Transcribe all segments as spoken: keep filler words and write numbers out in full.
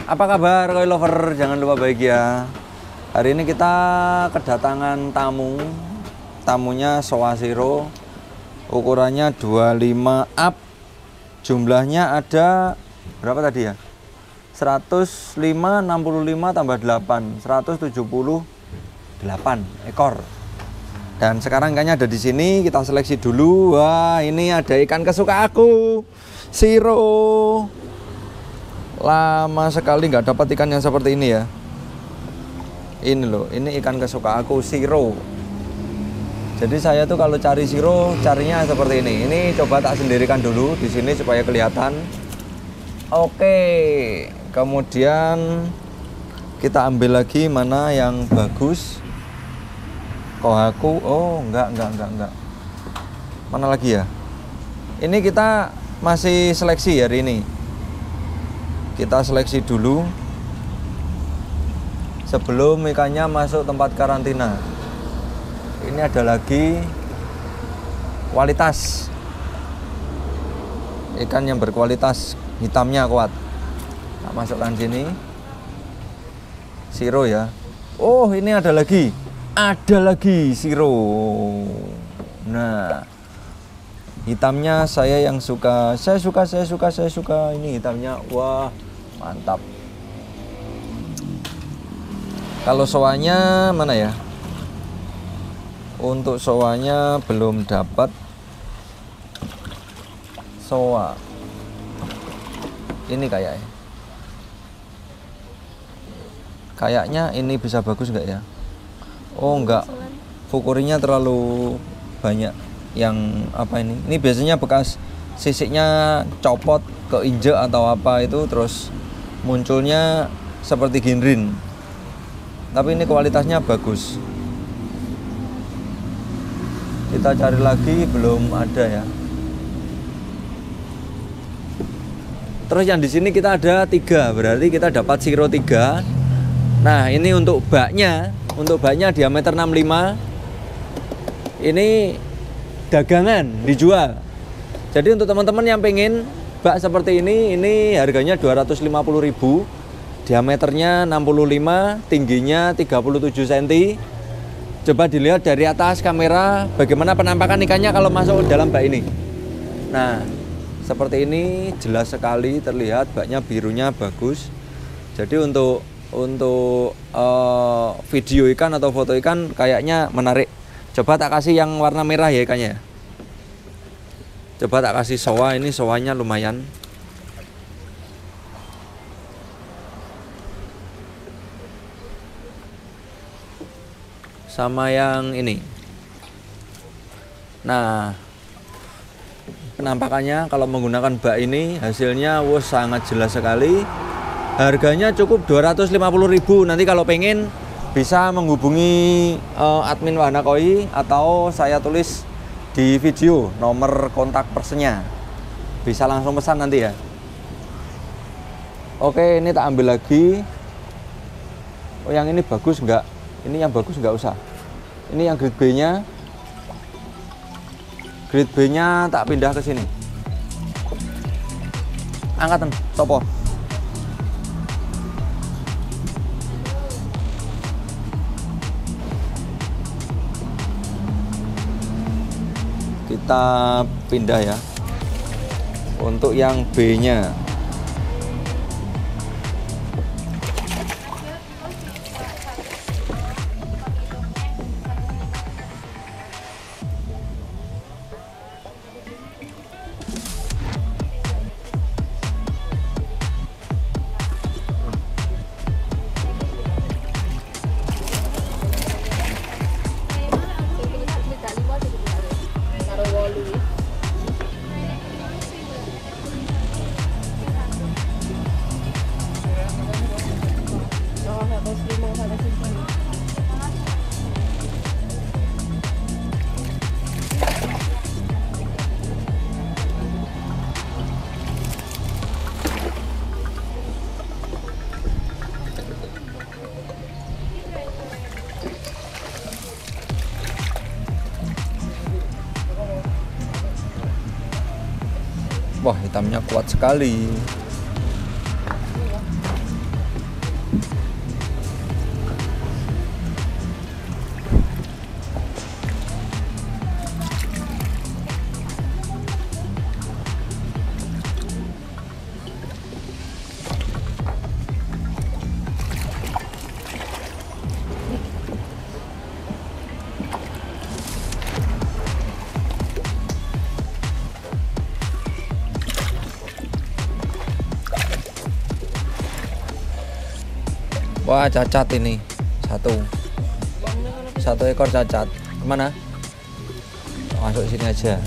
Apa kabar koi lover? Jangan lupa bahagia. Hari ini kita kedatangan tamu. Tamunya Showa Zero. Ukurannya dua puluh lima up. Jumlahnya ada berapa tadi ya? seratus lima, enam puluh lima tambah delapan, seratus tujuh puluh delapan ekor. Dan sekarang ikannya ada di sini, kita seleksi dulu. Wah, ini ada ikan kesukaan aku, Zero. Lama sekali nggak dapat ikan yang seperti ini ya. Ini loh, ini ikan kesukaan aku, Zero. Jadi saya tuh kalau cari Zero, carinya seperti ini. Ini coba tak sendirikan dulu di sini supaya kelihatan. Oke, kemudian kita ambil lagi mana yang bagus. Kohaku, oh enggak, enggak, enggak, enggak. Mana lagi ya? Ini kita masih seleksi hari ini. Kita seleksi dulu sebelum ikannya masuk tempat karantina. Ini ada lagi kualitas ikan yang berkualitas, hitamnya kuat. Nah, masukkan sini Zero ya. Oh, ini ada lagi, ada lagi Zero. Nah, hitamnya saya yang suka, saya suka, saya suka, saya suka. Ini hitamnya, wah mantap. Kalau Showanya mana ya? Untuk Showanya belum dapat. Showa ini kayaknya kayaknya ini bisa bagus nggak ya? Oh enggak, fukurinya terlalu banyak. Yang apa ini? Ini biasanya bekas sisiknya copot, keinjek atau apa itu, terus munculnya seperti ginrin. Tapi ini kualitasnya bagus. Kita cari lagi, belum ada ya. Terus yang di sini kita ada tiga, berarti kita dapat Zero tiga. Nah, ini untuk baknya, untuk baknya diameter enam puluh lima. Ini dagangan, dijual. Jadi untuk teman-teman yang pengen bak seperti ini, ini harganya dua ratus lima puluh ribu. Diameternya enam puluh lima, tingginya tiga puluh tujuh sentimeter. Coba dilihat dari atas kamera bagaimana penampakan ikannya kalau masuk dalam bak ini. Nah, seperti ini jelas sekali terlihat, baknya birunya bagus. Jadi untuk untuk uh, video ikan atau foto ikan kayaknya menarik. Coba tak kasih yang warna merah ya ikannya. Coba tak kasih Showa, ini Showanya lumayan. Sama yang ini. Nah, penampakannya kalau menggunakan bak ini hasilnya wuh, sangat jelas sekali. Harganya cukup dua ratus lima puluh ribu. Nanti kalau pengen bisa menghubungi uh, admin Wahana Koi atau saya tulis di video nomor kontak personnya. Bisa langsung pesan nanti ya. Oke, ini tak ambil lagi. Oh, yang ini bagus enggak? Ini yang bagus nggak usah. Ini yang grade B-nya. Grade B-nya tak pindah ke sini. Angkatan, topo. Kita pindah ya. Untuk yang B-nya. Wah, hitamnya kuat sekali. Wah, cacat ini satu satu ekor cacat. Kemana? Masuk sini aja.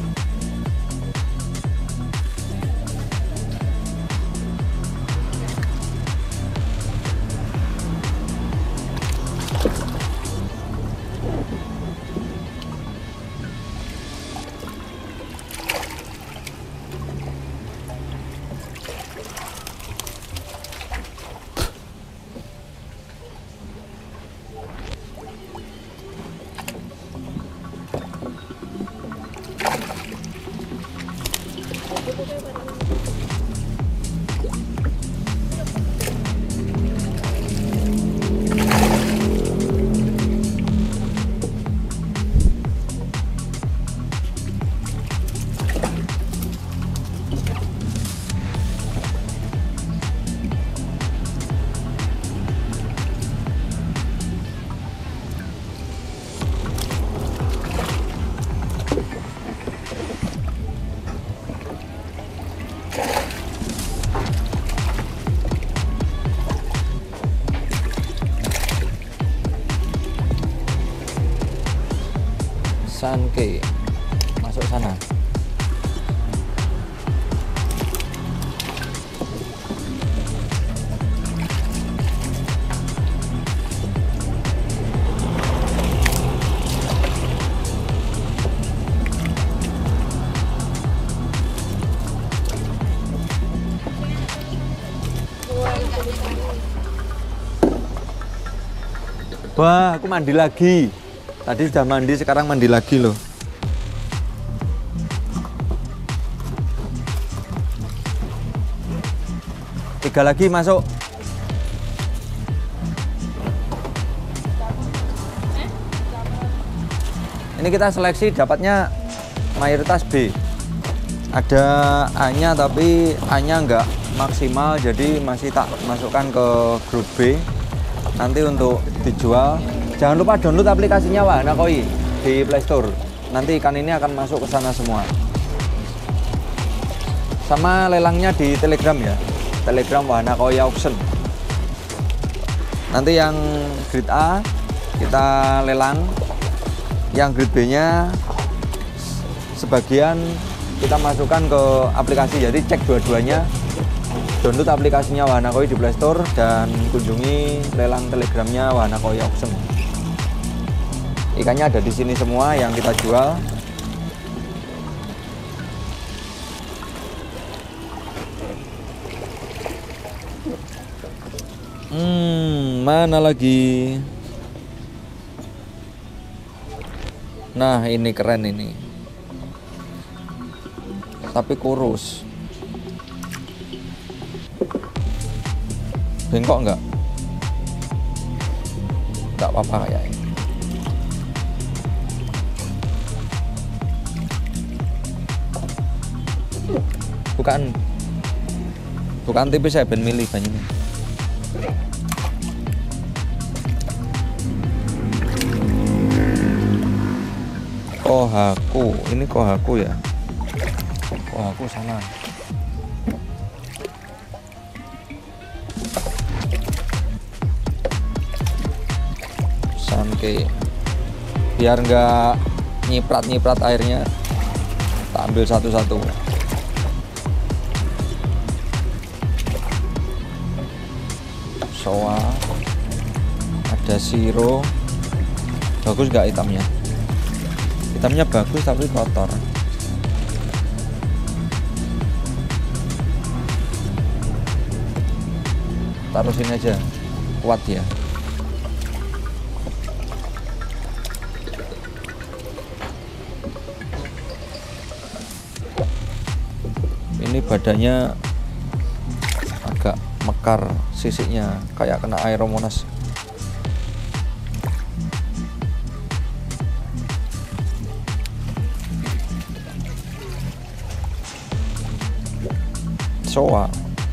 Sanke masuk sana. Wah, aku mandi lagi. Tadi sudah mandi, sekarang mandi lagi loh. Tiga lagi masuk. Ini kita seleksi dapatnya mayoritas B. Ada A-nya tapi A-nya nggak maksimal, jadi masih tak masukkan ke grup B. Nanti untuk dijual, jangan lupa download aplikasinya Wahana Koi di Play Store. Nanti ikan ini akan masuk ke sana semua. Sama lelangnya di Telegram ya, Telegram Wahana Koi Auction. Nanti yang grade A kita lelang, yang grade B-nya sebagian kita masukkan ke aplikasi. Jadi cek dua-duanya. Download aplikasinya Wahana Koi di Play Store dan kunjungi lelang Telegramnya Wahana Koi Auction. Ikannya ada di sini semua yang kita jual. Hmm, mana lagi? Nah, ini keren ini. Tapi kurus. Bengkok enggak? Enggak apa-apa kayaknya. Bukan bukan tipis saya ben milih banyune. Kohaku, ini kohaku ya. Kohaku sana. Sanke, biar nggak nyiprat-nyiprat airnya, tak ambil satu-satu. Soa, ada siro, bagus nggak hitamnya? Hitamnya bagus tapi kotor. Taruh sini aja, kuat ya. Ini badannya agak mekar, sisiknya kayak kena aeromonas. Soa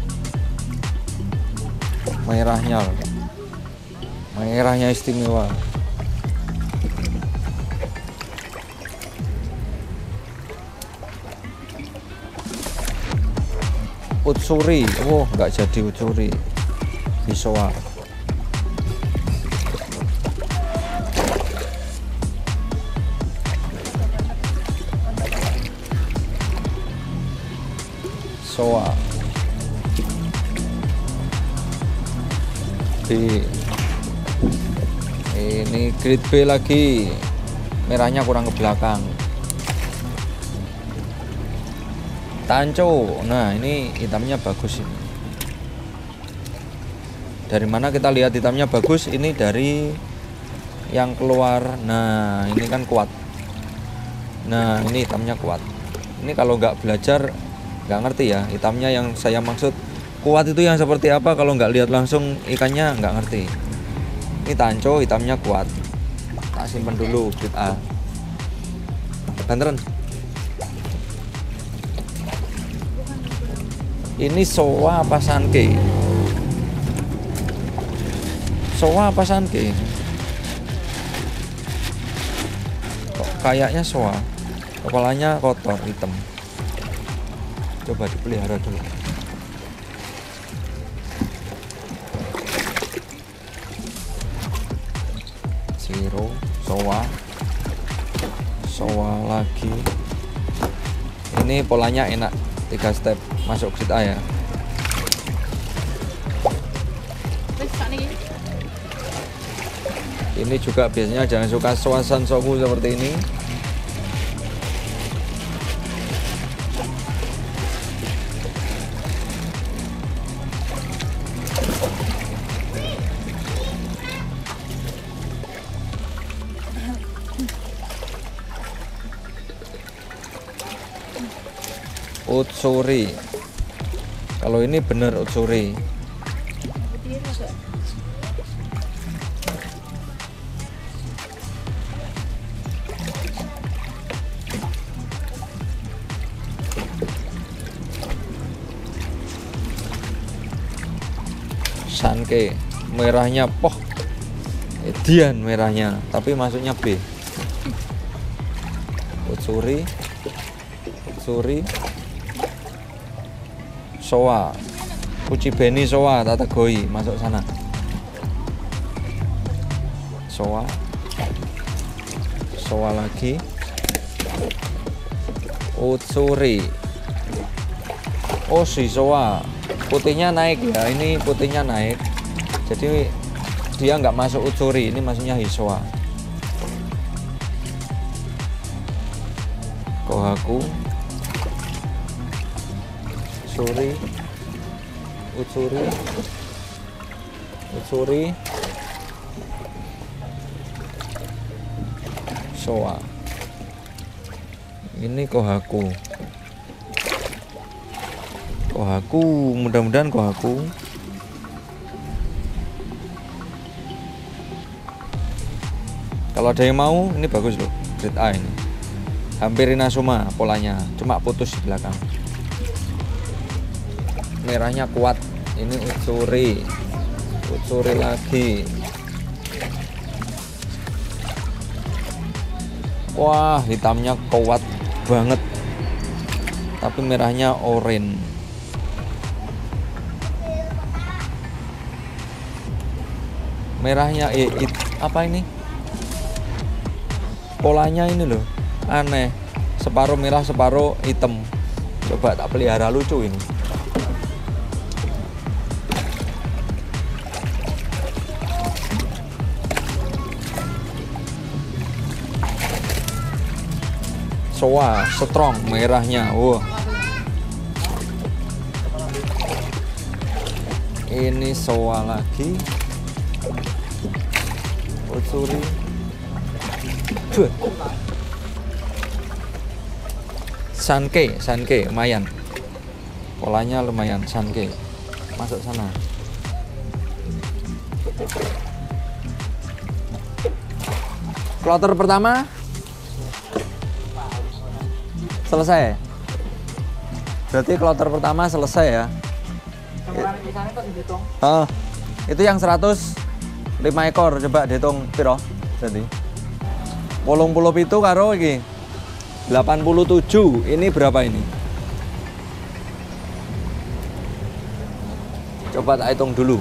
merahnya, merahnya istimewa. Utsuri, oh nggak jadi utsuri, bisoa. Ini grade B lagi, merahnya kurang ke belakang. Tanco, nah ini hitamnya bagus ini. Dari mana kita lihat hitamnya bagus? Ini dari yang keluar. Nah ini kan kuat. Nah ini hitamnya kuat. Ini kalau nggak belajar nggak ngerti ya hitamnya. Yang saya maksud kuat itu yang seperti apa, kalau nggak lihat langsung ikannya nggak ngerti. Ini tanco hitamnya kuat. Tak simpen dulu grade A. Beneran. Ini soa apa sanke? Soa apa sanke? Kok kayaknya soa. Kepalanya kotor hitam. Coba dipelihara dulu. Zero, soa, soa lagi. Ini polanya enak, tiga step masuk grade A ya. Ini juga biasanya jangan suka soa sansoku seperti ini. Utsuri. Kalau ini bener utsuri. Sanke, merahnya poh. Edian merahnya, tapi masuknya B. Utsuri. Utsuri. Soa, Uchibeni soa, tategoi masuk sana. Soa, soa lagi. Utsuri. Oh si soa, putihnya naik ya. Ini putihnya naik. Jadi dia nggak masuk utsuri. Ini masuknya hisoa. Kohaku. Utsuri, utsuri, utsuri, soa. Ini kohaku, kohaku. Mudah-mudahan kohaku. Kalau ada yang mau, ini bagus loh, grade A ini. Hampir inasuma polanya, cuma putus di belakang. Merahnya kuat. Ini utsuri, utsuri lagi. Wah hitamnya kuat banget, tapi merahnya oranye. Merahnya eh, it, apa ini polanya ini loh aneh, separuh merah separuh hitam. Coba tak pelihara, lucu ini. Soa strong merahnya. Wah. Ini soa lagi. Utsuri. Duh. Sanke, sanke lumayan. Polanya lumayan sanke. Masuk sana. Kloter pertama selesai. Berarti kloter pertama selesai ya. Oh, itu yang seratus lima ekor. Coba dihitung piro. Jadi wolung puluh pitu karo iki delapan puluh tujuh. Ini berapa ini? Coba tak hitung dulu.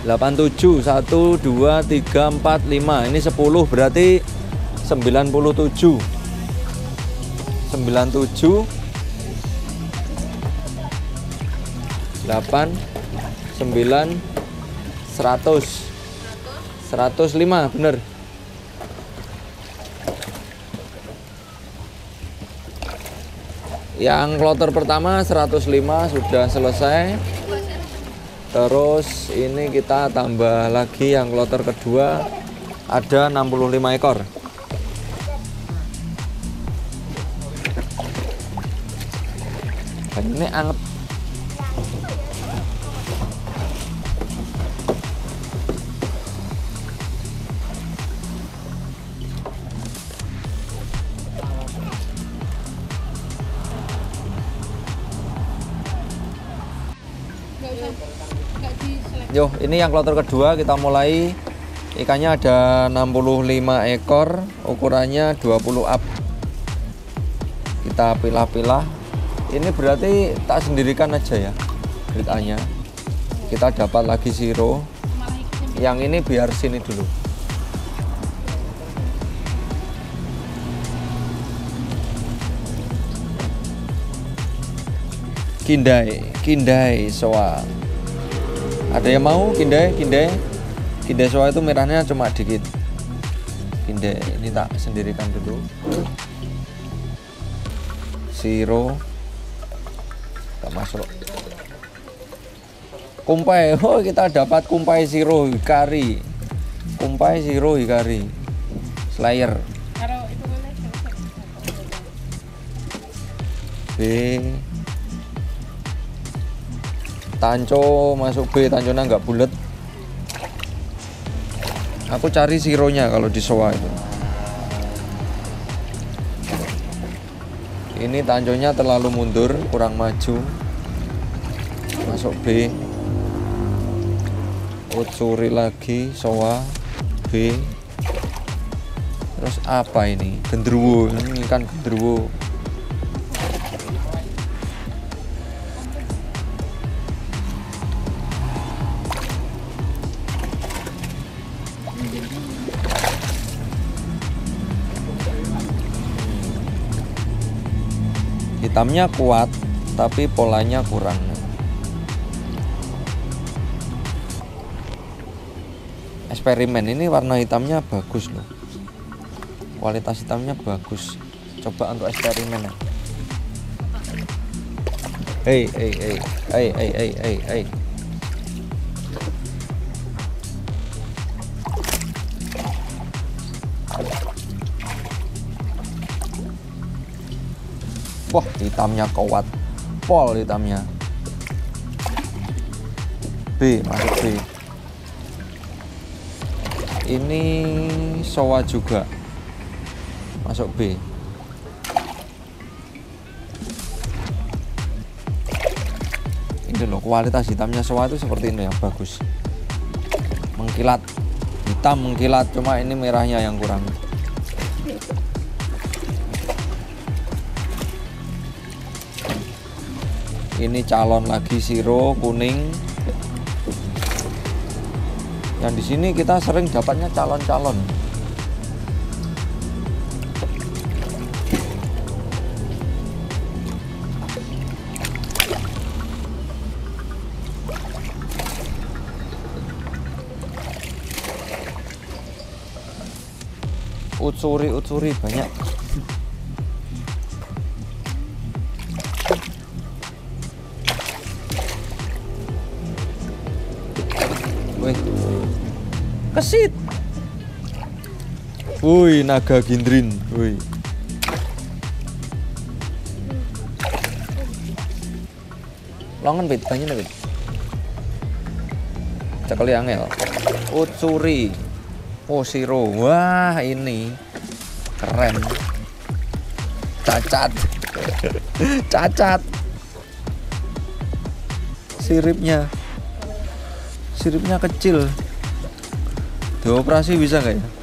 delapan puluh tujuh. Satu, dua, tiga, empat, lima. Ini sepuluh berarti sembilan puluh tujuh. sembilan puluh tujuh. delapan, sembilan, seratus. seratus lima, bener. Yang kloter pertama seratus lima sudah selesai. Terus ini kita tambah lagi yang kloter kedua ada enam puluh lima ekor. Ini anget. Yo, ini yang kloter kedua kita mulai. Ikannya ada enam puluh lima ekor, ukurannya dua puluh up. Kita pilah-pilah. Ini berarti tak sendirikan aja ya grade A-nya. Kita dapat lagi siro. Yang ini biar sini dulu. Kindai, kindai soa. Ada yang mau kindai, kindai? Kindai soa itu merahnya cuma dikit. Kindai ini tak sendirikan dulu. Siro tak masuk. Kumpai, oh kita dapat kumpai siro hikari. Kumpai siro hikari. Slayer. B. Tanco masuk B, tancona nggak bulat. Aku cari sironya kalau di soa itu. Ini tanconya terlalu mundur, kurang maju. Masuk B. Utsuri lagi, soa B. Terus apa ini? Gendruwo, ini kan gendruwo. Hitamnya kuat, tapi polanya kurang. Eksperimen ini warna hitamnya bagus loh. Kualitas hitamnya bagus. Coba untuk eksperimen ya. Hei, hei, hei, hei, hei, hei, hei, hei. Wah, hitamnya kuat. Pol hitamnya. B, masuk B. Ini soa juga. Masuk B. Ini loh, kualitas hitamnya soa itu seperti ini yang bagus. Mengkilat. Hitam mengkilat, cuma ini merahnya yang kurang. Ini calon lagi siro kuning. Yang di sini kita sering dapatnya calon-calon. Utsuri-utsuri banyak. Wih, kesit. Wih, naga gindrin. Wih. Longan bit, banyak bit. Cekali angel. Utsuri. Oh, siro. Wah, ini keren. Cacat. Cacat. Siripnya. Siripnya kecil. Dioperasi bisa nggak ya?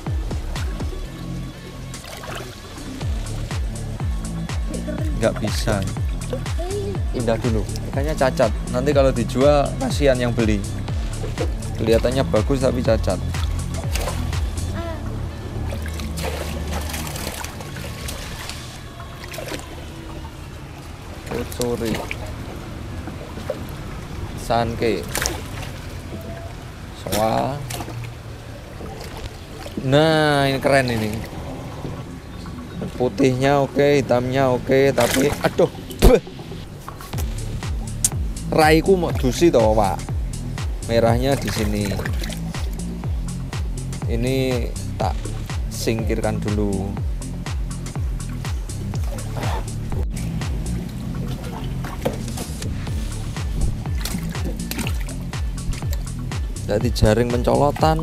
Nggak bisa. Pindah dulu. Ikannya cacat. Nanti kalau dijual kasihan yang beli. Kelihatannya bagus tapi cacat. Utsuri Sanke Soa. Nah, ini keren ini. Putihnya oke, hitamnya oke, tapi aduh. Beuh. Raiku mau dusi toh, Pak. Merahnya di sini. Ini tak singkirkan dulu. Jadi jaring pencolotan.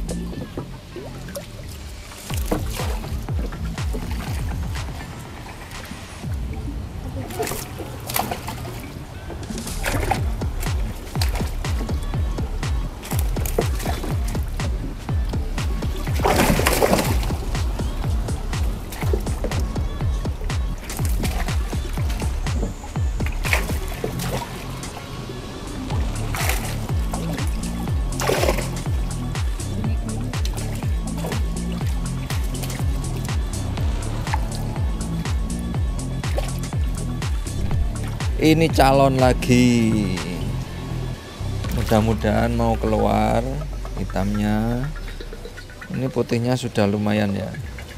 Ini calon lagi, mudah-mudahan mau keluar hitamnya. Ini putihnya sudah lumayan ya,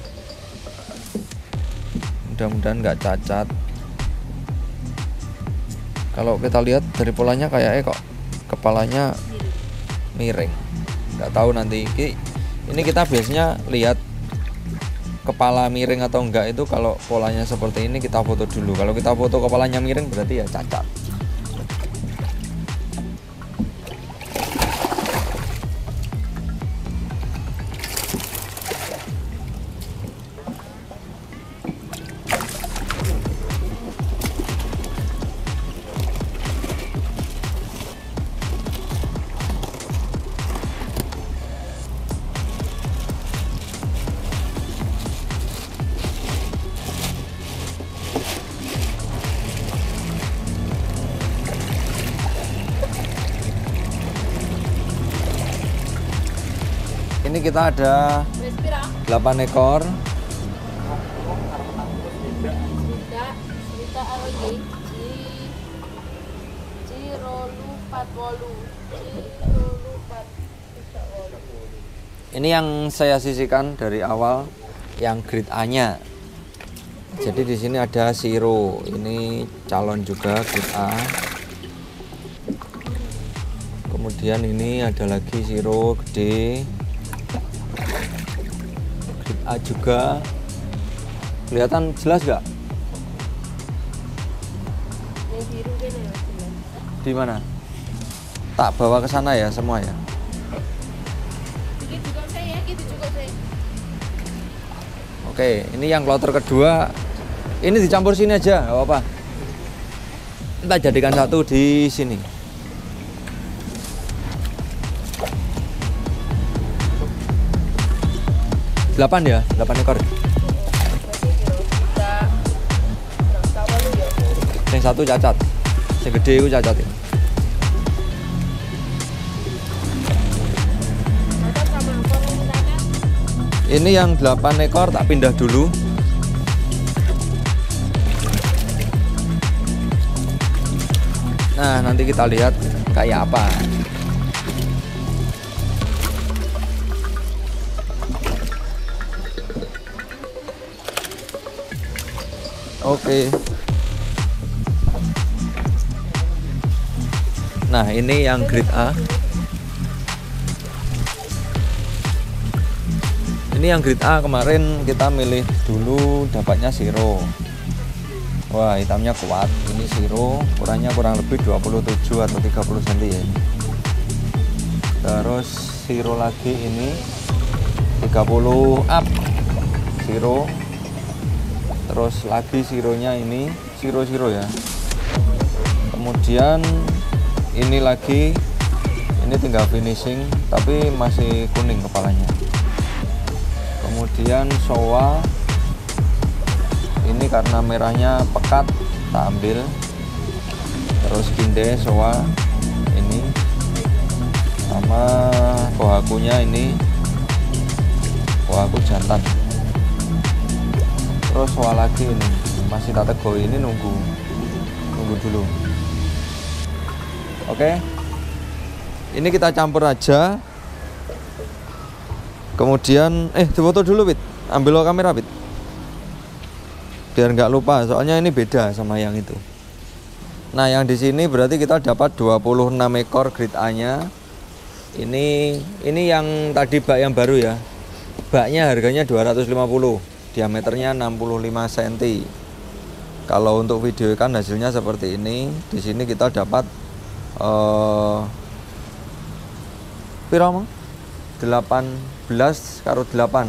mudah-mudahan nggak cacat. Kalau kita lihat dari polanya kayaknya kok kepalanya miring, nggak tahu nanti. Ini kita biasanya lihat kepala miring atau enggak itu kalau polanya seperti ini kita foto dulu. Kalau kita foto kepalanya miring berarti ya cacat. Ini kita ada delapan ekor. Ini yang saya sisihkan dari awal, yang grade A-nya. Jadi di sini ada Siro, ini calon juga grade A. Kemudian ini ada lagi Siro gede. A juga. Kelihatan jelas nggak? Di mana? Tak bawa ke sana ya semua ya. Oke, ini yang kloter kedua. Ini dicampur sini aja, nggak apa-apa. Kita jadikan satu di sini. delapan ya, delapan ekor. Yang satu cacat, yang gede itu cacat ya. Ini yang delapan ekor tak pindah dulu. Nah, nanti kita lihat kayak apa. Oke. Nah, ini yang grade A. Ini yang grade A kemarin kita milih dulu dapatnya Siro. Wah, hitamnya kuat. Ini Siro, ukurannya kurang lebih dua puluh tujuh atau tiga puluh sentimeter ya. Terus Siro lagi ini tiga puluh up. Siro. Terus lagi sironya ini siro-siro ya. Kemudian ini lagi, ini tinggal finishing tapi masih kuning kepalanya. Kemudian Soa ini karena merahnya pekat tak ambil. Terus Kinde Soa ini Sama kohakunya ini kohaku jantan. Terus soal lagi ini masih kategori ini nunggu nunggu dulu. Oke, ini kita campur aja. Kemudian eh foto dulu, Pit. Ambil lo kamera, Pit. Biar nggak lupa, soalnya ini beda sama yang itu. Nah, yang di sini berarti kita dapat dua puluh enam ekor grade A-nya. Ini ini yang tadi bak yang baru ya. Baknya harganya dua ratus lima puluh, diameternya enam puluh lima sentimeter. Kalau untuk video ikan hasilnya seperti ini. Di sini kita dapat uh, piro delapan belas karo delapan.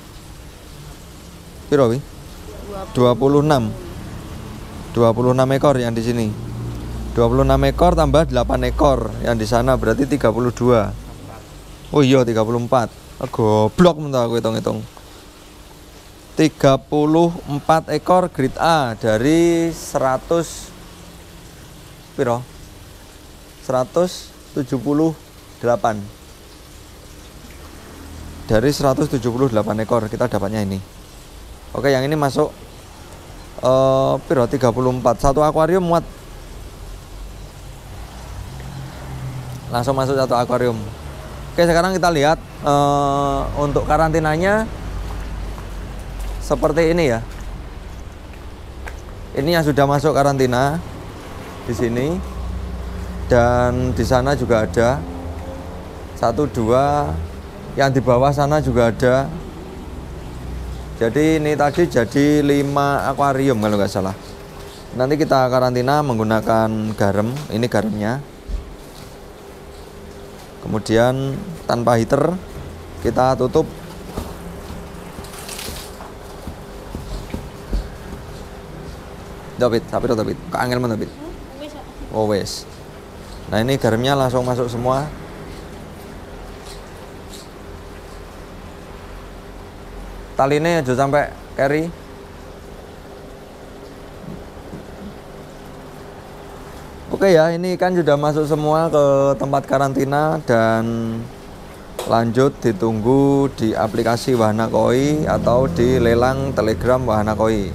Piro wi? dua puluh enam. dua puluh enam ekor yang di sini. dua puluh enam ekor tambah delapan ekor yang di sana berarti tiga puluh dua. Oh iya tiga puluh empat. Goblok mentah aku hitung-hitung. tiga puluh empat ekor grade A dari seratus piro? seratus tujuh puluh delapan. Dari seratus tujuh puluh delapan ekor kita dapatnya ini. Oke, yang ini masuk uh, piro tiga puluh empat. Satu akuarium muat. Langsung masuk satu akuarium. Oke, sekarang kita lihat uh, untuk karantinanya seperti ini ya. Ini yang sudah masuk karantina di sini dan di sana juga ada satu dua, yang di bawah sana juga ada. Jadi ini tadi jadi lima akuarium kalau nggak salah. Nanti kita karantina menggunakan garam. Ini garamnya. Kemudian tanpa heater kita tutup. Topit, tapi topit. Kok angel men topit? Oh wes. Nah ini garamnya langsung masuk semua. Taline aja sampai carry. Oke ya, ini kan sudah masuk semua ke tempat karantina dan lanjut ditunggu di aplikasi Wahana Koi atau di lelang Telegram Wahana Koi.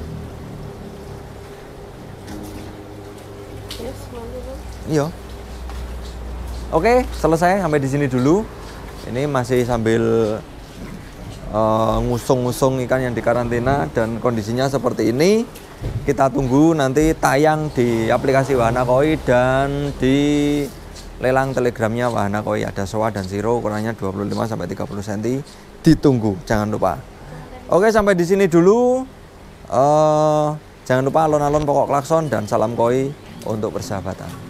Iya. Oke, selesai sampai di sini dulu. Ini masih sambil ngusung-ngusung uh, ikan yang di karantina dan kondisinya seperti ini. Kita tunggu nanti tayang di aplikasi Wahana Koi dan di lelang telegramnya Wahana Koi. Ada soa dan siro ukurannya dua puluh lima sampai tiga puluh sentimeter. Ditunggu, jangan lupa. Oke, sampai di sini dulu. Uh, jangan lupa alon-alon pokok klakson dan salam koi untuk persahabatan.